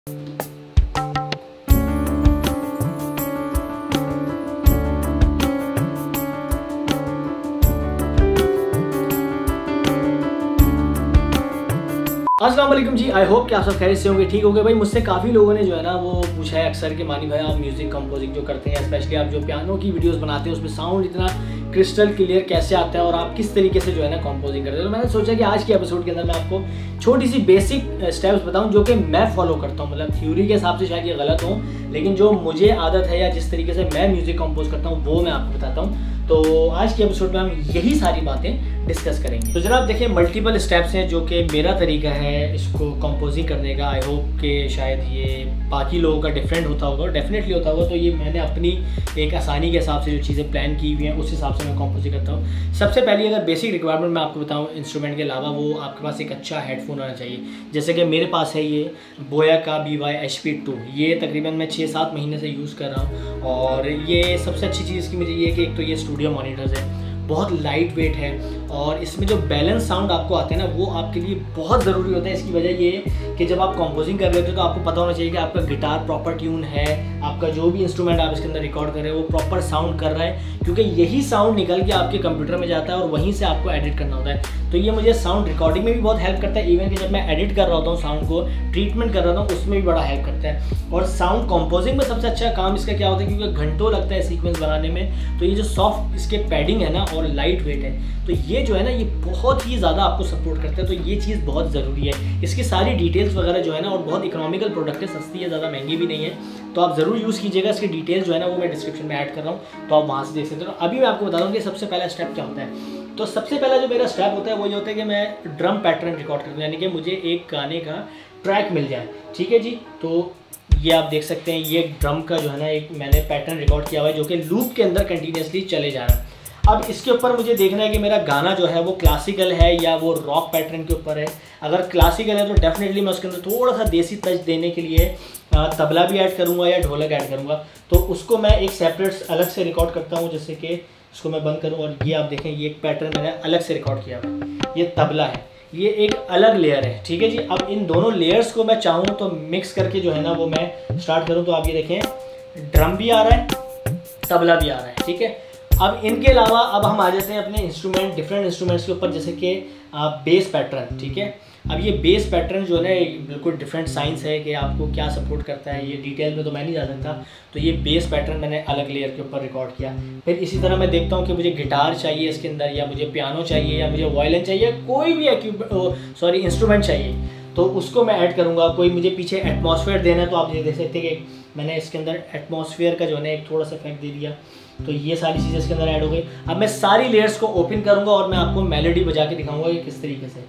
अस्सलाम वालेकुम जी, I hope कि आप सब खैरियत से होंगे, ठीक होंगे। भाई मुझसे काफ़ी लोगों ने जो है ना वो पूछा है अक्सर कि मानी भाई आप म्यूज़िक कंपोजिंग जो करते हैं, स्पेशली आप जो पियानो की वीडियोस बनाते हैं उसमें साउंड इतना क्रिस्टल क्लियर कैसे आता है और आप किस तरीके से जो है ना कंपोजिंग करते हैं। तो मैंने सोचा कि आज के एपिसोड के अंदर मैं आपको छोटी सी बेसिक स्टेप्स बताऊं जो कि मैं फॉलो करता हूं। मतलब थ्योरी के हिसाब से शायद ये गलत हो, लेकिन जो मुझे आदत है या जिस तरीके से मैं म्यूज़िक कंपोज करता हूँ वो मैं आपको बताता हूँ। तो आज के एपिसोड में हम यही सारी बातें डिस्कस करेंगे। तो जनाब देखिए, मल्टीपल स्टेप्स हैं जो कि मेरा तरीका है इसको कंपोजिंग करने का। आई होप कि शायद ये बाकी लोगों का डिफरेंट होता होगा, डेफिनेटली होता होगा। तो ये मैंने अपनी एक आसानी के हिसाब से जो चीज़ें प्लान की हुई हैं उस हिसाब से मैं कंपोजिंग करता हूँ। सबसे पहले अगर बेसिक रिक्वायरमेंट मैं आपको बताऊँ इंस्ट्रूमेंट के अलावा, वो आपके पास एक अच्छा हेडफोन होना चाहिए। जैसे कि मेरे पास है ये बोया का BY-HP2, ये तकरीबन मैं 6-7 महीने से यूज़ कर रहा हूँ। और ये सबसे अच्छी चीज़ इसकी मुझे ये है कि एक तो ये स्टूडियो मॉनिटर्स है, बहुत लाइट वेट है और इसमें जो बैलेंस साउंड आपको आते हैं ना वो आपके लिए बहुत ज़रूरी होता है। इसकी वजह ये है कि जब आप कंपोजिंग कर रहे हो तो आपको पता होना चाहिए कि आपका गिटार प्रॉपर ट्यून है, आपका जो भी इंस्ट्रूमेंट आप इसके अंदर रिकॉर्ड कर रहे हो वो प्रॉपर साउंड कर रहा है, क्योंकि यही साउंड निकल के आपके कंप्यूटर में जाता है और वहीं से आपको एडिट करना होता है। तो ये मुझे साउंड रिकॉर्डिंग में भी बहुत हेल्प करता है। इवन कि जब मैं एडिट कर रहा होता हूँ, साउंड को ट्रीटमेंट कर रहा हूँ, उसमें भी बड़ा हेल्प करता है। और साउंड कंपोजिंग में सबसे अच्छा काम इसका क्या होता है, क्योंकि घंटों लगता है सीक्वेंस बनाने में, तो ये जो सॉफ्ट इसके पैडिंग है ना और लाइट वेट है, तो ये जो है ना ये बहुत ही ज़्यादा आपको सपोर्ट करता है। तो ये चीज़ बहुत ज़रूरी है। इसकी सारी डिटेल्स वगैरह जो है ना, और बहुत इकोनॉमिकल प्रोडक्ट है, सस्ती है, ज़्यादा महंगी भी नहीं है, तो आप ज़रूर यूज़ कीजिएगा। इसकी डिटेल्स जो है ना वो मैं डिस्क्रिप्शन में ऐड कर रहा हूँ, तो आप वहाँ से देख सकते हो। अभी मैं आपको बता दूँ कि सबसे पहला स्टेप क्या होता है। तो सबसे पहला जो मेरा स्टेप होता है वो ये होता है कि मैं ड्रम पैटर्न रिकॉर्ड करता हूँ, यानी कि मुझे एक गाने का ट्रैक मिल जाए। ठीक है जी, तो ये आप देख सकते हैं, ये ड्रम का जो है ना एक मैंने पैटर्न रिकॉर्ड किया हुआ है जो कि लूप के अंदर कंटिन्यूसली चले जा रहा है। अब इसके ऊपर मुझे देखना है कि मेरा गाना जो है वो क्लासिकल है या वो रॉक पैटर्न के ऊपर है। अगर क्लासिकल है तो डेफिनेटली मैं उसके अंदर थोड़ा सा देसी टच देने के लिए तबला भी ऐड करूँगा या ढोलक ऐड करूँगा। तो उसको मैं एक सेपरेट अलग से रिकॉर्ड करता हूँ, जैसे कि इसको मैं बंद करूँ और ये आप देखें, ये एक पैटर्न मैंने अलग से रिकॉर्ड किया हुआ है। ये तबला है, ये एक अलग लेयर है। ठीक है जी, अब इन दोनों लेयर्स को मैं चाहूँ तो मिक्स करके जो है ना वो मैं स्टार्ट करूँ, तो आप ये देखें ड्रम भी आ रहा है, तबला भी आ रहा है। ठीक है, अब इनके अलावा अब हम आ जाते हैं अपने इंस्ट्रूमेंट, डिफरेंट इंस्ट्रूमेंट्स के ऊपर, जैसे कि बेस पैटर्न। ठीक है, अब ये बेस पैटर्न जो है ना बिल्कुल डिफरेंट साइंस है कि आपको क्या सपोर्ट करता है, ये डिटेल में तो मैं नहीं जा सकता। तो ये बेस पैटर्न मैंने अलग लेयर के ऊपर रिकॉर्ड किया। फिर इसी तरह मैं देखता हूँ कि मुझे गिटार चाहिए इसके अंदर, या मुझे पियानो चाहिए, या मुझे वायलिन चाहिए, कोई भी इंस्ट्रूमेंट चाहिए, तो उसको मैं ऐड करूँगा। कोई मुझे पीछे एटमॉस्फेयर देना है, तो आप ये देख सकते हैं कि मैंने इसके अंदर एटमॉस्फेयर का जो है ना एक थोड़ा सा इफेक्ट दे दिया, तो ये सारी चीज़ें इसके अंदर ऐड हो गई। अब मैं सारी लेयर्स को ओपन करूँगा और मैं आपको मेलोडी बजा के दिखाऊँगा कि किस तरीके से,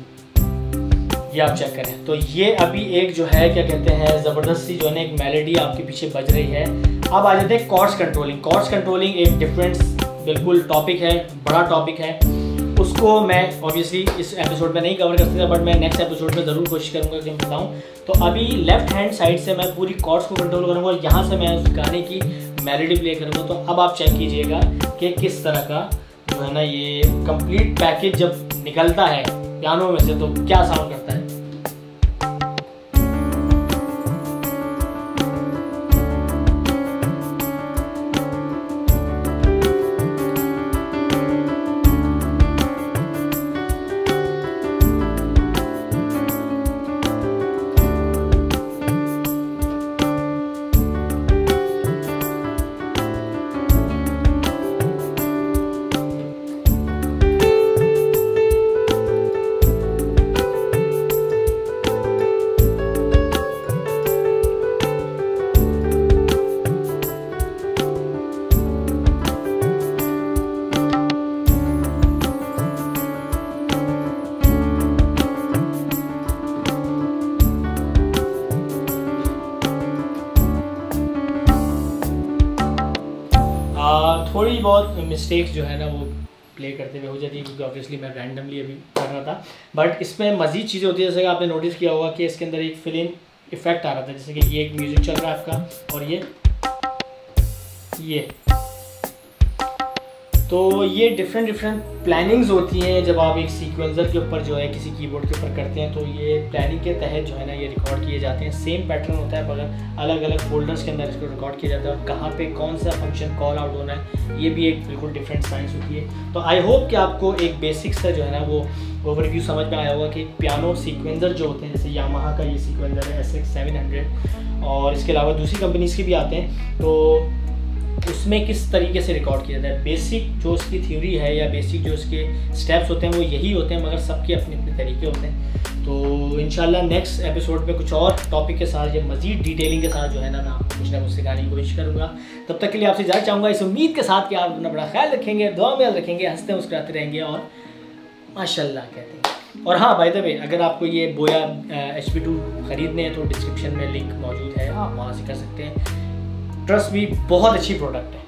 ये आप चेक करें। तो ये अभी एक जो है क्या कहते हैं ज़बरदस्त सी जो है ना एक मेलोडी आपके पीछे बज रही है। अब आ जाते हैं कॉर्ड्स कंट्रोलिंग। कॉर्ड्स कंट्रोलिंग एक डिफरेंट बिल्कुल टॉपिक है, बड़ा टॉपिक है, उसको मैं ऑब्वियसली इस एपिसोड में नहीं कवर कर सकता, बट मैं नेक्स्ट एपिसोड में ज़रूर कोशिश करूँगा कि मैं बताऊँ। तो अभी लेफ्ट हैंड साइड से मैं पूरी कॉर्ड्स को कंट्रोल करूँगा और यहाँ से मैं उस गाने की मेलोडी प्ले करूँगा। तो अब आप चेक कीजिएगा कि किस तरह का जो है ना ये कंप्लीट पैकेज जब निकलता है पियानो में से तो क्या साउंड करता है। थोड़ी बहुत मिस्टेक्स जो है ना वो प्ले करते हुए हो जाती है, क्योंकि ऑब्वियसली मैं रैंडमली अभी कर रहा था। बट इसमें मज़ीद चीज़ें होती है, जैसे कि आपने नोटिस किया होगा कि इसके अंदर एक फिल इन इफेक्ट आ रहा था, जैसे कि ये एक म्यूज़िक चल रहा है आपका और ये तो ये डिफरेंट प्लानिंग्स होती हैं जब आप एक सीक्वेंसर के ऊपर जो है किसी कीबोर्ड के ऊपर करते हैं, तो ये प्लानिंग के तहत जो है ना ये रिकॉर्ड किए जाते हैं। सेम पैटर्न होता है मगर अलग अलग फोल्डर्स के अंदर इसको रिकॉर्ड किया जाता है, और कहाँ पे कौन सा फंक्शन कॉल आउट होना है ये भी एक बिल्कुल डिफरेंट साइंस होती है। तो आई होप कि आपको एक बेसिक सा जो है ना वो ओवरव्यू समझ में आया होगा कि पियानो सीक्वेंसर जो होते हैं, जैसे यामाहा का ये सीक्वेंसर है SX 700, और इसके अलावा दूसरी कंपनीज़ के भी आते हैं, तो उसमें किस तरीके से रिकॉर्ड किया जाता है। बेसिक जो उसकी थ्योरी है या बेसिक जो उसके स्टेप्स होते हैं वो यही होते हैं, मगर सबके अपने अपने तरीके होते हैं। तो इंशाल्लाह नेक्स्ट एपिसोड में कुछ और टॉपिक के साथ या मज़ीद डिटेलिंग के साथ जो है ना कुछ ना कुछ सिखाने की कोशिश करूँगा। तब तक के लिए आपसे इजाज़त चाहूँगा, इस उम्मीद के साथ कि आप अपना बड़ा ख्याल रखेंगे, दुआ में याद रखेंगे, हंसते मुस्कुराते रहेंगे और माशाल्लाह कहते हैं। और हाँ, बाय द वे, अगर आपको ये बोया HP2 ख़रीदने हैं तो डिस्क्रिप्शन में लिंक मौजूद है, आप वहाँ से कर सकते हैं। ट्रस्ट भी बहुत अच्छी प्रोडक्ट है।